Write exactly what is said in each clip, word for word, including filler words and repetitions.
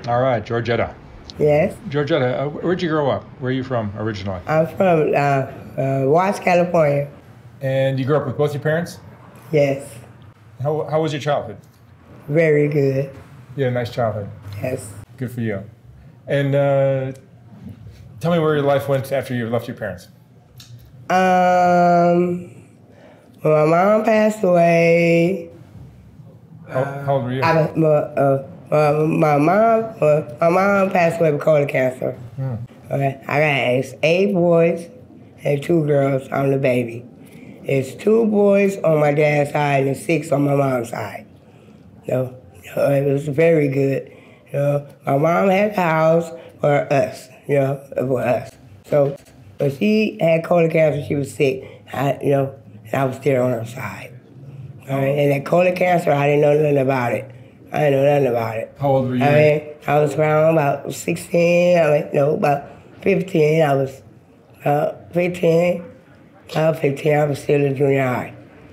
All right, Georgetta. Yes. Georgetta, uh, where'd you grow up? Where are you from originally? I'm from uh, uh, Watts, California. And you grew up with both your parents? Yes. How, how was your childhood? Very good. You had a nice childhood. Yes. Good for you. And uh, tell me where your life went after you left your parents. Um, when my mom passed away. How, how old were you? I, my, uh, my, my mom, uh, my mom passed away with colon cancer. Hmm. Okay. I got eight boys and two girls. I'm the baby. It's two boys on my dad's side and six on my mom's side. So, you know, it was very good. You know, my mom had the house for us. You know, for us. So when she had colon cancer, she was sick. I, you know, and I was there on her side. All right, and that colon cancer, I didn't know nothing about it. I didn't know nothing about it. How old were you? I mean, I was around about sixteen. I mean, no, about fifteen. I was uh, fifteen. I was fifteen. I was still in junior high.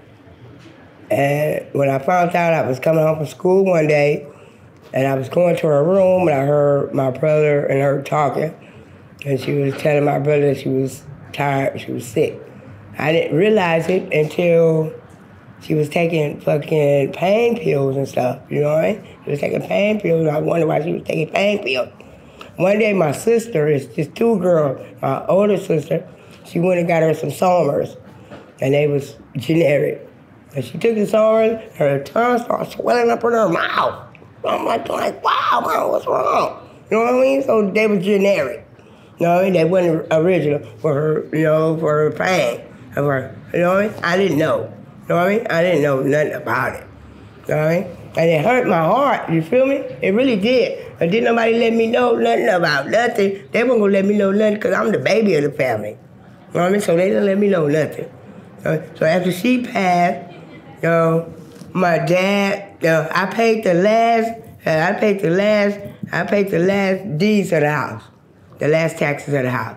And when I found out, I was coming home from school one day, and I was going to her room, and I heard my brother and her talking, and she was telling my brother that she was tired, she was sick. I didn't realize it until she was taking fucking pain pills and stuff, you know what I mean? She was taking pain pills, and I wondered why she was taking pain pills. One day, my sister, it's just two girls, my older sister, she went and got her some Somers, and they was generic. And she took the Somers, her tongue started swelling up in her mouth. I'm like, like, wow, man, what's wrong? You know what I mean? So they was generic. You know what I mean? They wasn't original for her, you know, for her pain. For her, you know what I mean? I didn't know. You know what I mean? I didn't know nothing about it. You know what I mean? And it hurt my heart, you feel me? It really did. And didn't nobody let me know nothing about nothing. They weren't gonna let me know nothing because I'm the baby of the family. You know what I mean? So they didn't let me know nothing. So, so after she passed, you know, my dad, you know, I paid the last, uh, I paid the last, I paid the last deeds of the house, the last taxes of the house.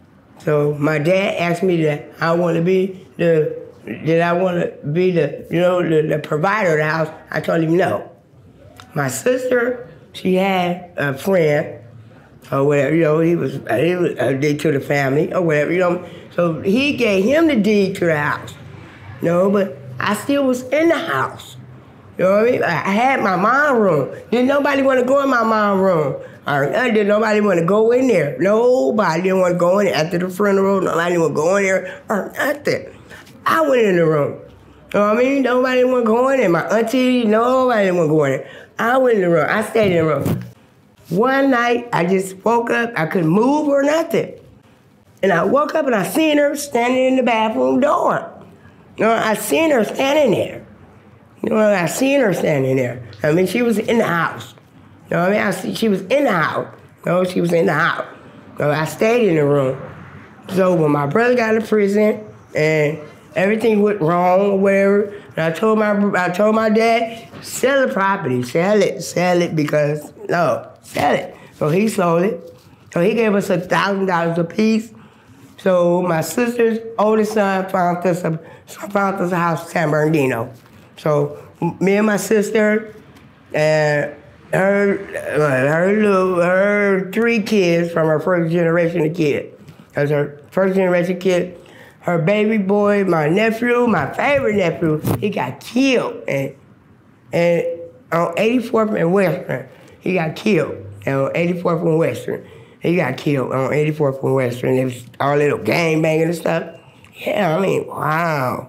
So my dad asked me that I want to be the, that I want to be the, you know, the, the provider of the house. I told him no. My sister, she had a friend, or whatever, you know, he was, he was a deed to the family, or whatever, you know. So he gave him the deed to the house, you know, but I still was in the house. You know what I mean? I had my mom room. Didn't nobody want to go in my mom room. Or didn't nobody want to go in there. Nobody didn't want to go in there. After the funeral, nobody didn't want to go in there or nothing. I went in the room. You know what I mean? Nobody didn't want to go in there. My auntie, nobody didn't want to go in there. I went in the room. I stayed in the room. One night, I just woke up. I couldn't move or nothing. And I woke up and I seen her standing in the bathroom door. You know, I seen her standing there. You know, I seen her standing there. I mean, she was in the house. You know what I mean? I see, she was in the house. You know, she was in the house. So I stayed in the room. So when my brother got to prison and everything went wrong or whatever, and I told my I told my dad, sell the property, sell it, sell it because no, sell it. So he sold it. So he gave us a thousand dollars a piece. So my sister's oldest son found us a found us a house in San Bernardino. So me and my sister and her her little her three kids from her first generation of kid. That's her first generation kid. Her baby boy, my nephew, my favorite nephew, he got killed and and on eighty-fourth and Western, he got killed. And on eighty-fourth and Western. He got killed on eighty-fourth and Western. It was all little gang banging and stuff. Yeah, I mean, wow.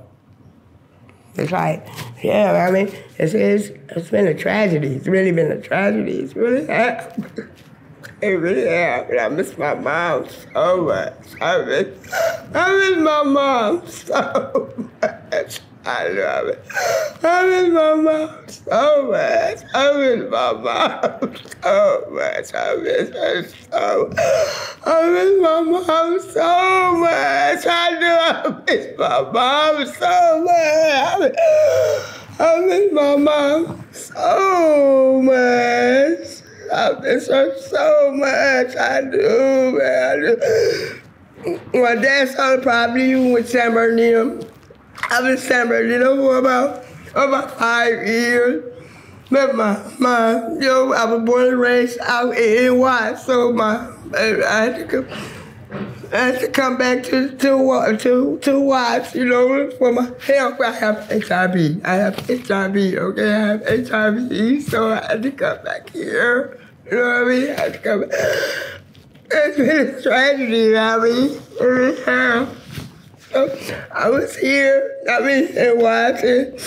It's like, yeah, I mean, it's, it's, it's been a tragedy. It's really been a tragedy. It's really happened. It really happened. I miss my mom so much. I miss, I miss my mom so much. I love it. I miss my mom so much. I miss my mom so much. I miss her so much. I miss my mom so much. I do. I miss my mom so much. I miss my mom so much. I miss her so much. I do, man. I do. My dad sold the property with San Bernardino. I've been San Bernardino for about, about five years. But my, my, you know, I was born and raised out in N Y, so my, I had to come, I had to come back to to to to watch, you know, for my health. I have H I V. I have H I V. Okay, I have H I V, so I had to come back here. You know what I mean? I had to come back. It's been a tragedy. I mean, every time. So I was here. I mean, and watching.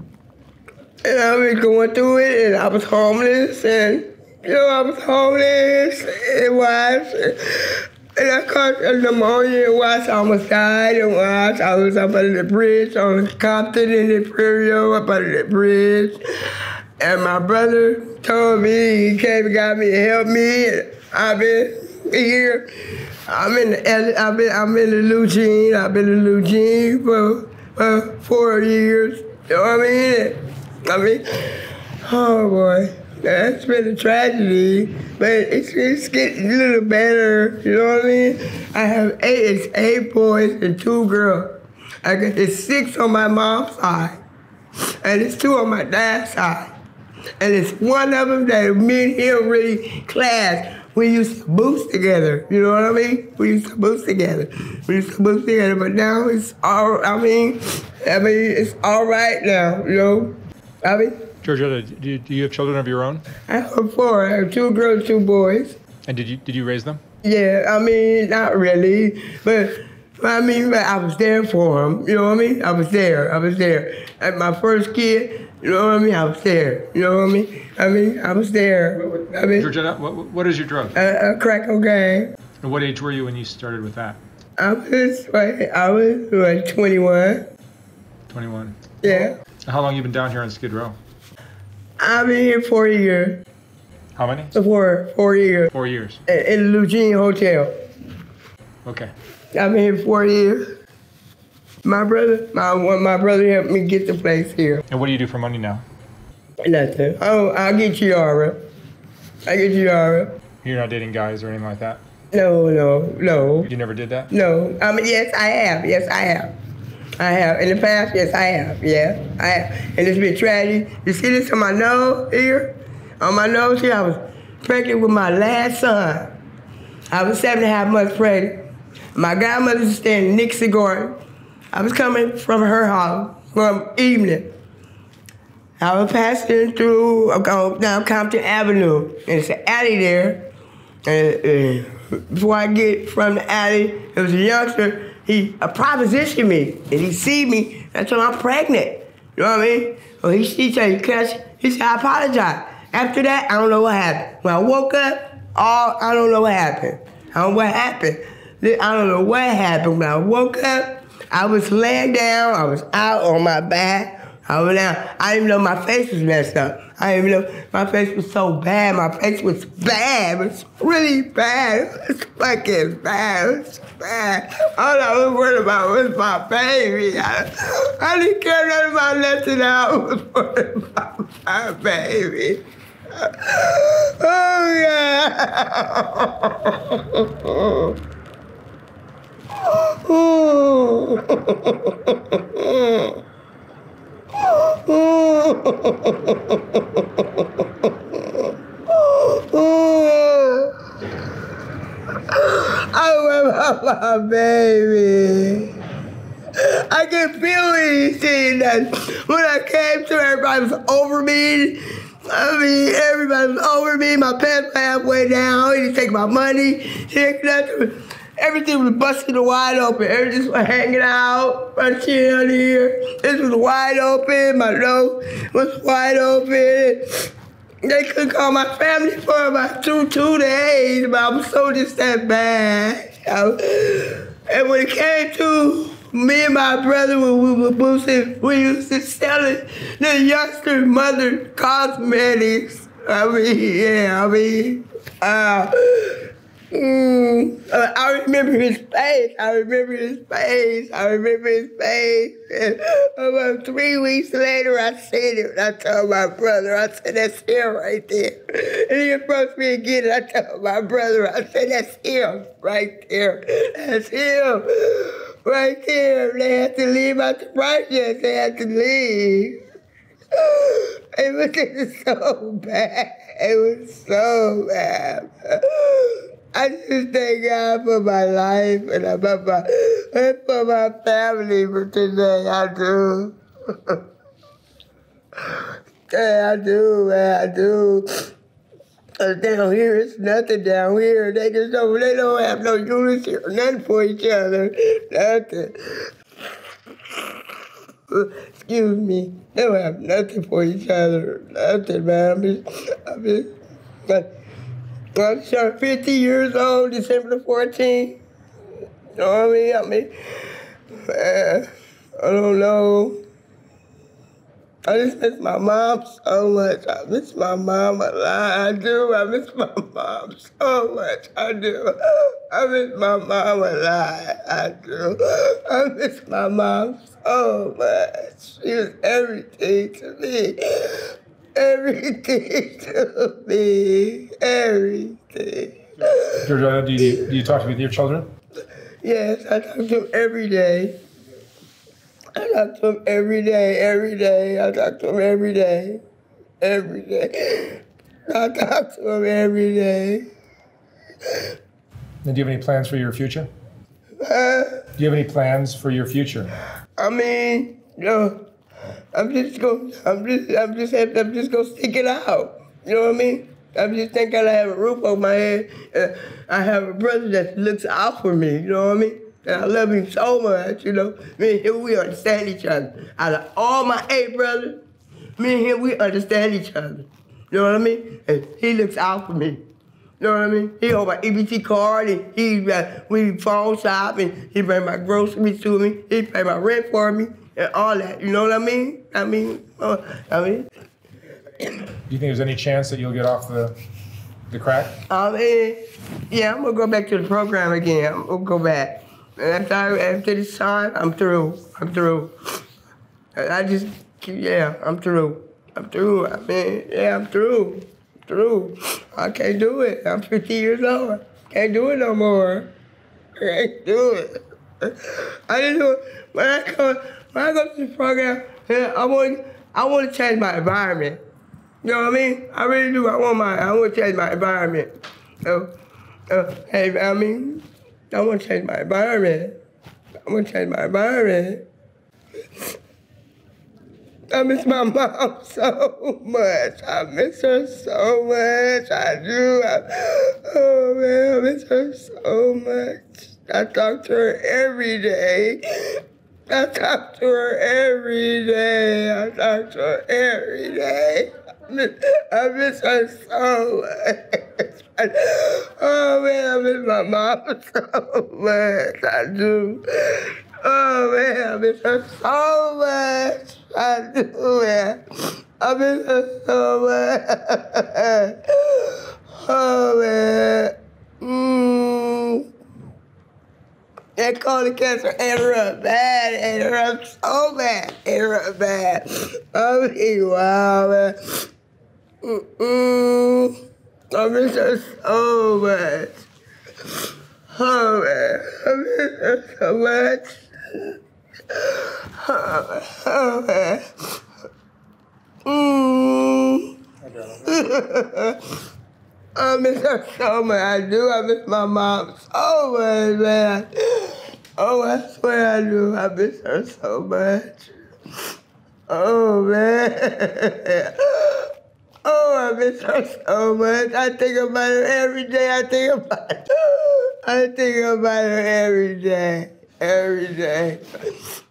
And I was going through it, and I was homeless, and, you know, I was homeless, and was, and I caught a pneumonia, and was, I almost died, and was, I was up under the bridge on Compton in the Imperial, up under the bridge, and my brother told me, he came and got me and helped me, and I've been here, I'm in the, I've been, I'm in the Eugene, I've been in Eugene for, for four years, you know what I mean? I mean, oh boy, that's been a tragedy, but it's, it's getting a little better, you know what I mean? I have eight, it's eight boys and two girls. I got, it's six on my mom's side, and it's two on my dad's side. And it's one of them that me and him really clashed. We used to boost together, you know what I mean? We used to boost together. We used to boost together, but now it's all, I mean, I mean, it's all right now, you know? I mean, Georgetta, do you, do you have children of your own? I have four. I have two girls, two boys. And did you did you raise them? Yeah, I mean, not really, but I mean, but I was there for them. You know what I mean? I was there. I was there. At my first kid, you know what I mean? I was there. You know what I mean? I mean, I was there. I mean, Georgetta, what what is your drug? A, a crack cocaine. And what age were you when you started with that? I was like, I was like twenty-one. twenty-one. Yeah. How long you been down here on Skid Row? I've been here four years. How many? Four, four years. Four years. In, in the Eugene Hotel. Okay. I've been here four years. My brother, my one, my brother helped me get the place here. And what do you do for money now? Nothing. Oh, I'll get Chiara. I get Chiara. You're not dating guys or anything like that? No, no, no. You never did that? No. I mean, yes, I have. Yes, I have. I have. In the past, yes, I have. Yeah, I have. And it's been tragic. You see this on my nose here? On my nose here, I was pregnant with my last son. I was seven and a half months pregnant. My godmother's staying in Nixie Garden. I was coming from her house from evening. I was passing through uh, down Compton Avenue, and it's an alley there. And uh, before I get from the alley, there was a youngster. He uh, propositioned me, and he see me. That's when I'm pregnant. You know what I mean? So he, he said, "Catch." He said, "I apologize." After that, I don't know what happened. When I woke up, all I don't know what happened. I don't know what happened. I don't know what happened. When I woke up, I was laying down. I was out on my back. I was down. I didn't even know my face was messed up. I didn't even know my face was so bad. My face was bad. It was really bad. It was fucking bad. It was bad. All I was worried about was my baby. I, I didn't care nothing about nothing else. I was worried about my baby. Oh, yeah. Oh. I remember my baby. I can feel anything that when I came to, everybody was over me. I mean, everybody was over me. My pants were halfway down. He didn't take my money. He didn't nothing. Everything was busted wide open. Everything was hanging out. My chin here. This was wide open. My nose was wide open. They couldn't call my family for about two, two days, but I was so just that bad. And when it came to me and my brother, when we were boosting, we used to sell it, the youngster mother cosmetics. I mean, yeah, I mean, uh, Mm, uh, I remember his face. I remember his face. I remember his face. And about three weeks later, I seen him. And I told my brother, I said, "That's him right there." And he approached me again, and I told my brother, I said, "That's him right there. That's him right there." They had to leave out the project. They had to leave. It was just so bad. It was so bad. I just thank God for my life and I for my, and for my family for today. I do. Yeah, I do, man. I do. Cause down here, it's nothing down here. They just don't, they don't have no unity or nothing for each other. Nothing. Excuse me. They don't have nothing for each other. Nothing, man. I'm just, I'm just, but I'm sure fifty years old, December the fourteenth. You know what I mean? I mean, man, I don't know. I just miss my mom so much. I miss my mom a lot. I do. I miss my mom so much. I do. I miss my mom a lot. I do. I miss my mom so much. She was everything to me. Everything to me. Everything. Georgiana, do you, do you talk with your children? Yes, I talk to them every day. I talk to him every day, every day. I talk to him every day, every day. I talk to him every day. And do you have any plans for your future? Uh, Do you have any plans for your future? I mean, you know, I'm just going. I'm just. I'm just. I'm just gonna stick it out. You know what I mean? I'm just thinking I have a roof over my head. Uh, I have a brother that looks out for me. You know what I mean? And I love him so much, you know. Me and him, we understand each other. Out of all my eight brothers, me and him, we understand each other. You know what I mean? And he looks out for me. You know what I mean? He hold my E B T card, and he, uh, we phone shop, and he bring my groceries to me. He pay my rent for me, and all that. You know what I mean? I mean, uh, I mean. Do you think there's any chance that you'll get off the the crack? I mean, yeah, I'm gonna go back to the program again. I'm gonna go back. And after, after this time, I'm through. I'm through. I just, yeah, I'm through. I'm through. I mean, yeah, I'm through. I'm through. I can't do it. I'm fifty years old. Can't do it no more. I can't do it. I just do it. When I go, when I go to the program, yeah, I want, I want to change my environment. You know what I mean? I really do. I want my, I want to change my environment. So, uh, hey, I mean. I want to change my environment. I want to change my environment. I miss my mom so much. I miss her so much. I do. I, oh, man, I miss her so much. I talk to her every day. I talk to her every day. I talk to her every day. I miss, I miss her so much. Oh man, I miss my mom so much. I do. Oh man, I miss her so much. I do, man. I miss her so much. Oh man. Mmm. That colon cancer ate her up bad, ate her up so bad, ate her up bad. I mean, wow, man. Mm-mm. I miss her so much. Oh, man. I miss her so much. Oh, oh man. Mm. I miss her so much. I do. I miss my mom so much, man. Oh, I swear I do. I miss her so much. Oh, man. Oh, I miss her so much. I think about her every day. I think about her. I think about her every day. Every day.